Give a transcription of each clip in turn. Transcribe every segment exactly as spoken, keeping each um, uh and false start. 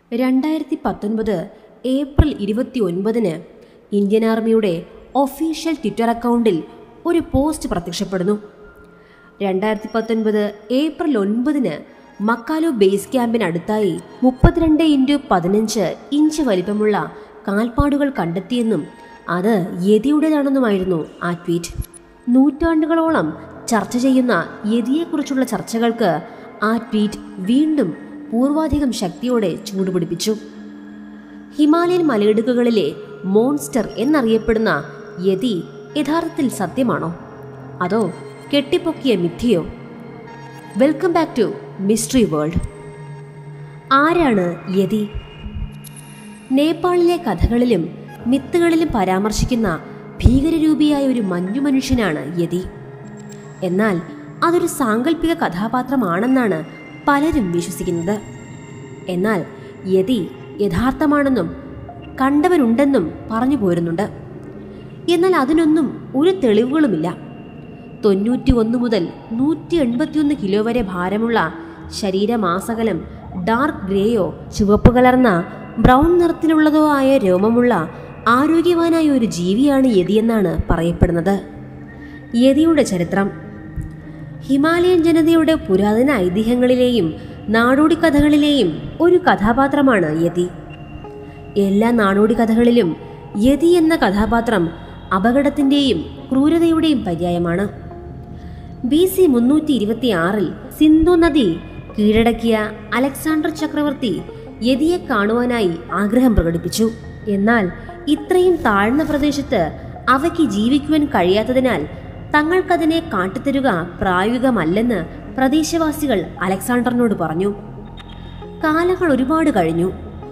രണ്ടായിരത്തി പത്തൊൻപത് ഏപ്രിൽ ഇരുപത്തി ഒൻപതിന് ഇന്ത്യൻ ആർമിയുടെ ഒഫീഷ്യൽ ട്വിറ്റർ അക്കൗണ്ടിൽ ഒരു പോസ്റ്റ് പ്രത്യക്ഷപ്പെടുന്നു. രണ്ടായിരത്തി പത്തൊൻപത് ഏപ്രിൽ ഒൻപതിന് മക്കാലോ ബേസ് ക്യാമ്പിനടുത്തായി മുപ്പത്തിരണ്ട് ഇൻറ്റു പതിനഞ്ച് ഇഞ്ച് വലിപ്പമുള്ള കാൽപ്പാടുകൾ കണ്ടെത്തിയെന്നും അത് യതിയുടേതാണെന്നുമായിരുന്നു ആ ട്വീറ്റ്. നൂറ്റാണ്ടുകളോളം ചർച്ച ചെയ്യുന്ന യതിയെക്കുറിച്ചുള്ള ചർച്ചകൾക്ക് ആ ട്വീറ്റ് വീണ്ടും പൂർവാധികം ശക്തിയോടെ ചൂടുപിടിപ്പിച്ചു. ഹിമാലയൻ മലയിടുക്കുകളിലെ മോൺസ്റ്റർ എന്നറിയപ്പെടുന്ന യതി യഥാർത്ഥത്തിൽ സത്യമാണോ, അതോ കെട്ടിപ്പൊക്കിയ മിഥ്യയോ? Welcome back to mystery world. ആരാണ് യതി? നേപ്പാളിലെ കഥകളിലും മിത്തുകളിലും പരാമർശിക്കുന്ന ഭീകരരൂപിയായ ഒരു മഞ്ഞു മനുഷ്യനാണ് യതി. എന്നാൽ അതൊരു സാങ്കല്പിക കഥാപാത്രമാണെന്നാണ് പലരും വിശ്വസിക്കുന്നത്. എന്നാൽ യതി യഥാർത്ഥമാണെന്നും കണ്ടവരുണ്ടെന്നും പറഞ്ഞു പോരുന്നുണ്ട്. എന്നാൽ അതിനൊന്നും ഒരു തെളിവുകളുമില്ല. തൊണ്ണൂറ്റി ഒന്ന് മുതൽ നൂറ്റി എൺപത്തിയൊന്ന് കിലോ വരെ ഭാരമുള്ള ശരീരമാസകലം ഡാർക്ക് ഗ്രേയോ ചുവപ്പ് കലർന്ന ബ്രൗൺ നിറത്തിലുള്ളതോ ആയ രോമമുള്ള ആരോഗ്യവാനായ ഒരു ജീവിയാണ് യതിയെന്നാണ് പറയപ്പെടുന്നത്. യതിയുടെ ചരിത്രം. ഹിമാലയൻ ജനതയുടെ പുരാതന ഐതിഹ്യങ്ങളിലെയും നാടോടി കഥകളിലെയും ഒരു കഥാപാത്രമാണ് യതി. എല്ലാ നാടോടി കഥകളിലും യതി എന്ന കഥാപാത്രം അപകടത്തിൻ്റെയും ക്രൂരതയുടെയും പര്യായമാണ്. ബി സി മുന്നൂറ്റി ഇരുപത്തി ആറിൽ സിന്ധു നദി കീഴടക്കിയ അലക്സാണ്ടർ ചക്രവർത്തി യതിയെ കാണുവാനായി ആഗ്രഹം പ്രകടിപ്പിച്ചു. എന്നാൽ ഇത്രയും താഴ്ന്ന പ്രദേശത്ത് അവയ്ക്ക് ജീവിക്കുവാൻ കഴിയാത്തതിനാൽ തങ്ങൾക്കതിനെ കാട്ടിത്തരുക പ്രായോഗികമല്ലെന്ന് പ്രദേശവാസികൾ അലക്സാണ്ടറിനോട് പറഞ്ഞു. കാലങ്ങൾ ഒരുപാട് കഴിഞ്ഞു.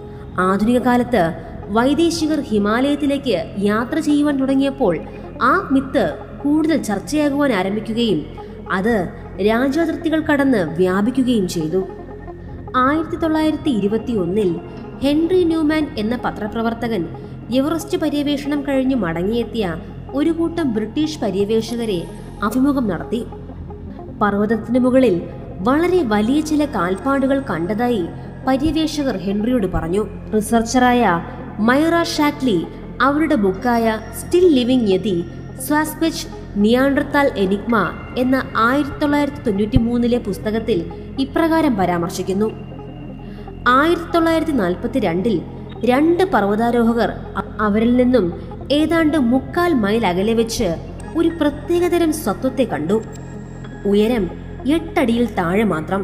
ആധുനിക കാലത്ത് വൈദേശികർ ഹിമാലയത്തിലേക്ക് യാത്ര ചെയ്യുവാൻ തുടങ്ങിയപ്പോൾ ആ മിത്ത് കൂടുതൽ ചർച്ചയാകുവാൻ ആരംഭിക്കുകയും അത് രാജ്യാതിർത്തികൾ കടന്ന് വ്യാപിക്കുകയും ചെയ്തു. ആയിരത്തി തൊള്ളായിരത്തി ഇരുപത്തി ഒന്നിൽ ഹെൻറി ന്യൂമാൻ എന്ന പത്രപ്രവർത്തകൻ എവറസ്റ്റ് പര്യവേഷണം കഴിഞ്ഞ് മടങ്ങിയെത്തിയ ഒരു കൂട്ടം ബ്രിട്ടീഷ് പര്യവേഷകരെ അഭിമുഖം നടത്തി. പർവ്വതത്തിന് മുകളിൽ വളരെ വലിയ ചില കാൽപ്പാടുകൾ കണ്ടതായി പര്യവേഷകർ ഹെൻറിയോട് പറഞ്ഞു. റിസർച്ചറായ മൈറ ഷാക്ലി അവരുടെ ബുക്കായ still living yeti sasquatch Neanderthal enigma എന്ന ആയിരത്തി തൊള്ളായിരത്തി തൊണ്ണൂറ്റി മൂന്നിലെ പുസ്തകത്തിൽ ഇപ്രകാരം പരാമർശിക്കുന്നു. ആയിരത്തി തൊള്ളായിരത്തി നാൽപ്പത്തി രണ്ടിൽ രണ്ട് പർവ്വതാരോഹകർ അവരിൽ നിന്നും ഏതാണ്ട് മുക്കാൽ മൈൽ അകലെ വെച്ച് ഒരു പ്രത്യേകതരം സത്വത്തെ കണ്ടു. ഉയരം എട്ടടിയിൽ താഴെ മാത്രം.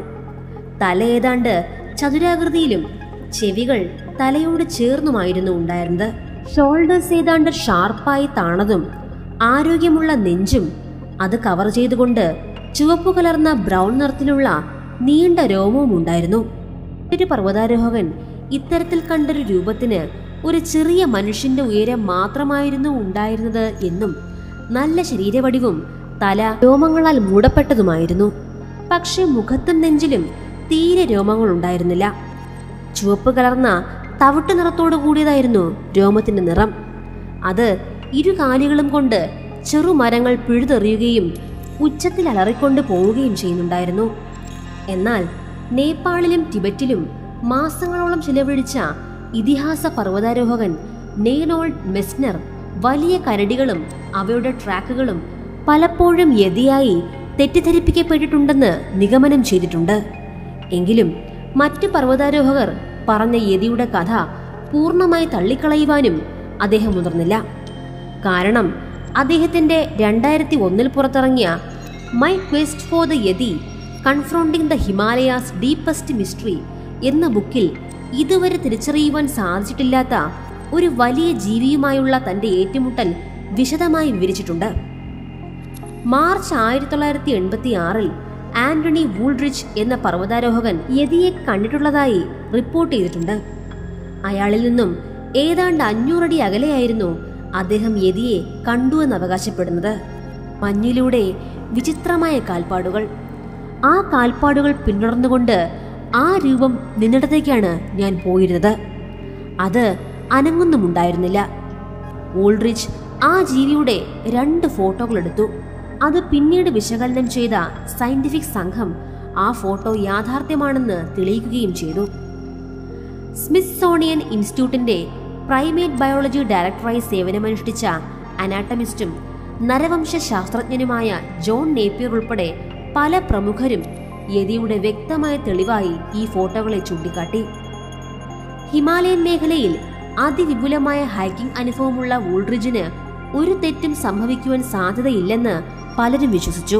തല ഏതാണ്ട് ചതുരാകൃതിയിലും ചെവികൾ തലയോട് ചേർന്നുമായിരുന്നു ഉണ്ടായിരുന്നത്. ഷോൾഡേഴ്സ് ഏതാണ്ട് ഷാർപ്പായി താണതും ആരോഗ്യമുള്ള നെഞ്ചും അത് കവർ ചെയ്തുകൊണ്ട് ചുവപ്പു കലർന്ന ബ്രൗൺ നിറത്തിലുള്ള നീണ്ട രോമവും ഉണ്ടായിരുന്നു. ഒരു പർവ്വതാരോഹകൻ ഇത്തരത്തിൽ കണ്ടൊരു രൂപത്തിന് ഒരു ചെറിയ മനുഷ്യന്റെ ഉയരം മാത്രമായിരുന്നു ഉണ്ടായിരുന്നത് എന്നും നല്ല ശരീരവടിവും തല രോമങ്ങളാൽ മൂടപ്പെട്ടതുമായിരുന്നു. പക്ഷെ മുഖത്തും നെഞ്ചിലും തീരെ രോമങ്ങൾ ഉണ്ടായിരുന്നില്ല. ചുവപ്പ് കലർന്ന തവിട്ട് നിറത്തോടു കൂടിയതായിരുന്നു രോമത്തിന്റെ നിറം. അത് ഇരുകാലുകളും കൊണ്ട് ചെറുമരങ്ങൾ പിഴുതെറിയുകയും ഉച്ചത്തിൽ അലറിക്കൊണ്ട് പോവുകയും ചെയ്യുന്നുണ്ടായിരുന്നു. എന്നാൽ നേപ്പാളിലും ടിബറ്റിലും മാസങ്ങളോളം ചിലവഴിച്ച ഇതിഹാസ പർവ്വതാരോഹകൻ നെയ്നോൾഡ് മെസ്നർ വലിയ കരടികളും അവയുടെ ട്രാക്കുകളും പലപ്പോഴും യതിയായി തെറ്റിദ്ധരിപ്പിക്കപ്പെട്ടിട്ടുണ്ടെന്ന് നിഗമനം ചെയ്തിട്ടുണ്ട്. എങ്കിലും മറ്റു പർവ്വതാരോഹകർ പറഞ്ഞ യതിയുടെ കഥ പൂർണ്ണമായി തള്ളിക്കളയുവാനും അദ്ദേഹം മുതിർന്നില്ല. കാരണം അദ്ദേഹത്തിന്റെ രണ്ടായിരത്തി ഒന്നിൽ പുറത്തിറങ്ങിയ my quest for the yeti confronting the Himalayas deepest mystery എന്ന ബുക്കിൽ ഇതുവരെ തിരിച്ചറിയുവാൻ സാധിച്ചിട്ടില്ലാത്ത ഒരു വലിയ ജീവിയുമായുള്ള തന്റെ ഏറ്റുമുട്ടൽ വിശദമായി വിവരിച്ചിട്ടുണ്ട്. മാർച്ച് ആയിരത്തി തൊള്ളായിരത്തി എൺപത്തി ആറിൽ ആന്റണി വൂൾഡ്രിച്ച് എന്ന പർവ്വതാരോഹകൻ യതിയെ കണ്ടിട്ടുള്ളതായി റിപ്പോർട്ട് ചെയ്തിട്ടുണ്ട്. അയാളിൽ നിന്നും ഏതാണ്ട് അഞ്ഞൂറടി അകലെയായിരുന്നു അദ്ദേഹം യതിയെ കണ്ടു എന്ന് അവകാശപ്പെടുന്നത്. മഞ്ഞിലൂടെ വിചിത്രമായ കാൽപ്പാടുകൾ. ആ കാൽപ്പാടുകൾ പിന്തുടർന്നുകൊണ്ട് ആ രൂപം നിന്നിടത്തേക്കാണ് ഞാൻ പോയിരുന്നത്. അത് അനങ്ങുന്നുമുണ്ടായിരുന്നില്ല. വൂൾഡ്രിച്ച് ആ ജീവിയുടെ രണ്ട് ഫോട്ടോകൾ എടുത്തു. അത് പിന്നീട് വിശകലനം ചെയ്ത സയന്റിഫിക് സംഘം ആ ഫോട്ടോ യാഥാർത്ഥ്യമാണെന്ന് തെളിയിക്കുകയും ചെയ്തു. സ്മിത്സോണിയൻ ഇൻസ്റ്റിറ്റ്യൂട്ടിന്റെ പ്രൈമേറ്റ് ബയോളജി ഡയറക്ടറായി സേവനമനുഷ്ഠിച്ച അനാട്ടമിസ്റ്റും നരവംശ ശാസ്ത്രജ്ഞനുമായ ജോൺ നേപ്പിയർ ഉൾപ്പെടെ പല പ്രമുഖരും യതിയുടെ വ്യക്തമായ തെളിവായി ഈ ഫോട്ടോകളെ ചൂണ്ടിക്കാട്ടി. ഹിമാലയൻ മേഖലയിൽ അതിവിപുലമായ ഹൈക്കിംഗ് അനുഭവമുള്ള വൂൾഡ്രിഡ്ജിന് ഒരു തെറ്റും സംഭവിക്കുവാൻ സാധ്യതയില്ലെന്ന് പലരും വിശ്വസിച്ചു.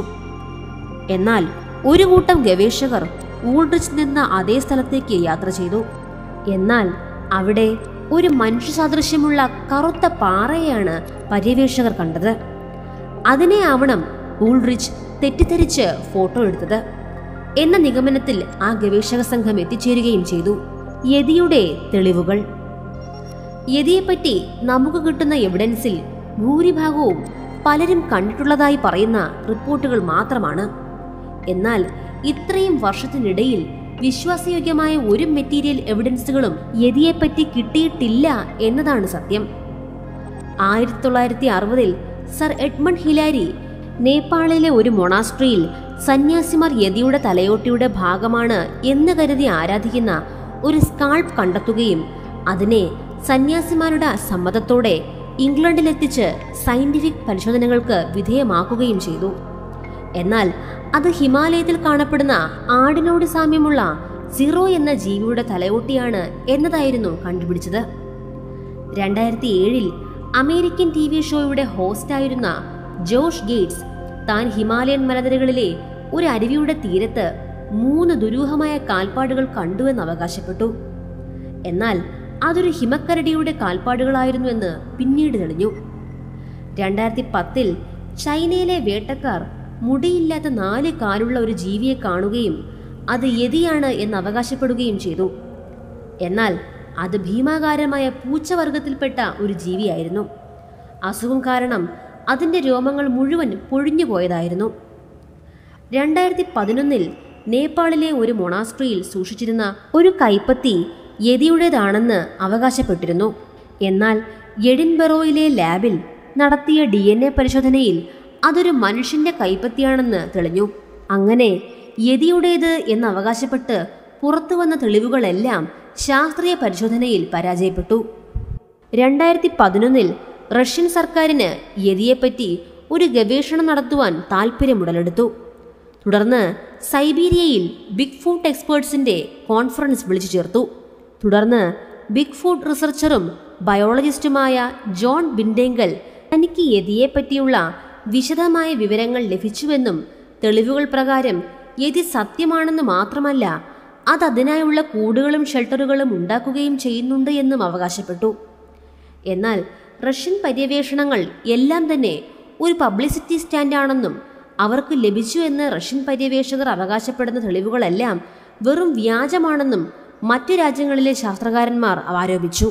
എന്നാൽ ഒരു കൂട്ടം ഗവേഷകർ വൂൾഡ്രിഡ്ജ് നിന്ന അതേ സ്ഥലത്തേക്ക് യാത്ര ചെയ്തു. എന്നാൽ അവിടെ ഒരു മനുഷ്യ സാദൃശ്യമുള്ള കറുത്ത പാറയെയാണ് പര്യവേഷകർ കണ്ടത്. അതിനെ ആവണം വൂൾഡ്രിഡ്ജ് തെറ്റിദ്ധരിച്ച് ഫോട്ടോ എടുത്തത് എന്ന നിഗമനത്തിൽ ആ ഗവേഷക സംഘം എത്തിച്ചേരുകയും ചെയ്തു. യതിയുടെ തെളിവുകൾ. യതിയെപ്പറ്റി നമുക്ക് കിട്ടുന്ന എവിഡൻസിൽ ഭൂരിഭാഗവും പലരും കണ്ടിട്ടുള്ളതായി പറയുന്ന റിപ്പോർട്ടുകൾ മാത്രമാണ്. എന്നാൽ ഇത്രയും വർഷത്തിനിടയിൽ വിശ്വാസയോഗ്യമായ ഒരു മെറ്റീരിയൽ എവിഡൻസുകളും യതിയെപ്പറ്റി കിട്ടിയിട്ടില്ല എന്നതാണ് സത്യം. ആയിരത്തി തൊള്ളായിരത്തി അറുപതിൽ സർ എഡ്മണ്ട് ഹിലാരി നേപ്പാളിലെ ഒരു മൊണാസ്ട്രിയിൽ സന്യാസിമാർ യതിയുടെ തലയോട്ടിയുടെ ഭാഗമാണ് എന്ന് കരുതി ആരാധിക്കുന്ന ഒരു സ്കാൾപ്പ് കണ്ടെത്തുകയും അതിനെ സന്യാസിമാരുടെ സമ്മതത്തോടെ ഇംഗ്ലണ്ടിലെത്തിച്ച് സയന്റിഫിക് പരിശോധനകൾക്ക് വിധേയമാക്കുകയും ചെയ്തു. എന്നാൽ അത് ഹിമാലയത്തിൽ കാണപ്പെടുന്ന ആടിനോട് സാമ്യമുള്ള സിറോ എന്ന ജീവിയുടെ തലയോട്ടിയാണ് എന്നതായിരുന്നു കണ്ടുപിടിച്ചത്. രണ്ടായിരത്തി ഏഴിൽ അമേരിക്കൻ ടി വി ഷോയുടെ ഹോസ്റ്റായിരുന്ന ജോഷ് ഗേറ്റ്സ് താൻ ഹിമാലയൻ മലനിരകളിലെ ഒരു അരുവിയുടെ തീരത്ത് മൂന്ന് ദുരൂഹമായ കാൽപ്പാടുകൾ കണ്ടുവെന്ന് അവകാശപ്പെട്ടു. എന്നാൽ അതൊരു ഹിമക്കരടിയുടെ കാൽപ്പാടുകളായിരുന്നുവെന്ന് പിന്നീട് തെളിഞ്ഞു. രണ്ടായിരത്തി പത്തിൽ ചൈനയിലെ വേട്ടക്കാർ മുടിയില്ലാത്ത നാല് കാലുള്ള ഒരു ജീവിയെ കാണുകയും അത് യതിയാണ് എന്ന് അവകാശപ്പെടുകയും ചെയ്തു. എന്നാൽ അത് ഭീമാകാരമായ പൂച്ചവർഗത്തിൽപ്പെട്ട ഒരു ജീവിയായിരുന്നു. അസുഖം കാരണം അതിന്റെ രോമങ്ങൾ മുഴുവൻ പൊഴിഞ്ഞു പോയതായിരുന്നു. രണ്ടായിരത്തി പതിനൊന്നിൽ നേപ്പാളിലെ ഒരു മൊണാസ്ട്രിയിൽ സൂക്ഷിച്ചിരുന്ന ഒരു കൈപ്പത്തി യതിയുടേതാണെന്ന് അവകാശപ്പെട്ടിരുന്നു. എന്നാൽ എഡിൻബറോയിലെ ലാബിൽ നടത്തിയ ഡി എൻ എ പരിശോധനയിൽ അതൊരു മനുഷ്യന്റെ കൈപ്പത്തിയാണെന്ന് തെളിഞ്ഞു. അങ്ങനെ യതിയുടേത് എന്ന് അവകാശപ്പെട്ട് പുറത്തുവന്ന തെളിവുകളെല്ലാം ശാസ്ത്രീയ പരിശോധനയിൽ പരാജയപ്പെട്ടു. രണ്ടായിരത്തി പതിനൊന്നിൽ റഷ്യൻ സർക്കാരിന് യതിയെപ്പറ്റി ഒരു ഗവേഷണം നടത്തുവാൻ താൽപ്പര്യമുടലെടുത്തു. തുടർന്ന് സൈബീരിയയിൽ ബിഗ് ഫുട്ട് എക്സ്പേർട്സിന്റെ കോൺഫറൻസ് വിളിച്ചു ചേർത്തു. തുടർന്ന് ബിഗ് ഫുട്ട് റിസർച്ചറും ബയോളജിസ്റ്റുമായ ജോൺ ബിൻഡെങ്കൽ തനിക്ക് യതിയെപ്പറ്റിയുള്ള വിശദമായ വിവരങ്ങൾ ലഭിച്ചുവെന്നും തെളിവുകൾ പ്രകാരം യതി സത്യമാണെന്ന് മാത്രമല്ല അത് അതിനായുള്ള കൂടുകളും ഷെൽട്ടറുകളും ഉണ്ടാക്കുകയും ചെയ്യുന്നുണ്ട് എന്നും അവകാശപ്പെട്ടു. എന്നാൽ റഷ്യൻ പര്യവേഷണങ്ങൾ എല്ലാം തന്നെ ഒരു പബ്ലിസിറ്റി സ്റ്റാൻഡാണെന്നും അവർക്ക് ലഭിച്ചു എന്ന് റഷ്യൻ പര്യവേഷകർ അവകാശപ്പെടുന്ന തെളിവുകളെല്ലാം വെറും വ്യാജമാണെന്നും മറ്റു രാജ്യങ്ങളിലെ ശാസ്ത്രകാരന്മാർ ആരോപിച്ചു.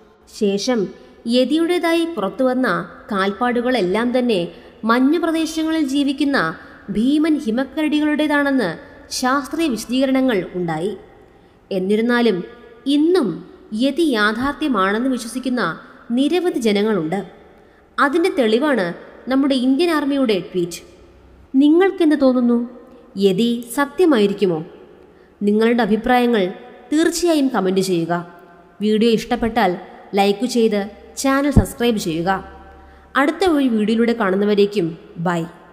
ശേഷം യതിയുടേതായി പുറത്തുവന്ന കാൽപ്പാടുകളെല്ലാം തന്നെ മഞ്ഞു പ്രദേശങ്ങളിൽ ജീവിക്കുന്ന ഭീമൻ ഹിമക്കരടികളുടേതാണെന്ന് ശാസ്ത്രീയ വിശദീകരണങ്ങൾ ഉണ്ടായി. എന്നിരുന്നാലും ഇന്നും യതി യാഥാർത്ഥ്യമാണെന്ന് വിശ്വസിക്കുന്ന നിരവധി ജനങ്ങളുണ്ട്. അതിൻ്റെ തെളിവാണ് നമ്മുടെ ഇന്ത്യൻ ആർമിയുടെ ട്വീറ്റ്. നിങ്ങൾക്കെന്ത് തോന്നുന്നു? യതി സത്യമായിരിക്കുമോ? നിങ്ങളുടെ അഭിപ്രായങ്ങൾ തീർച്ചയായും കമൻറ്റ് ചെയ്യുക. വീഡിയോ ഇഷ്ടപ്പെട്ടാൽ ലൈക്ക് ചെയ്ത് ചാനൽ സബ്സ്ക്രൈബ് ചെയ്യുക. അടുത്ത ഒരു വീഡിയോയിലൂടെ കാണുന്നവരേക്കും ബൈ.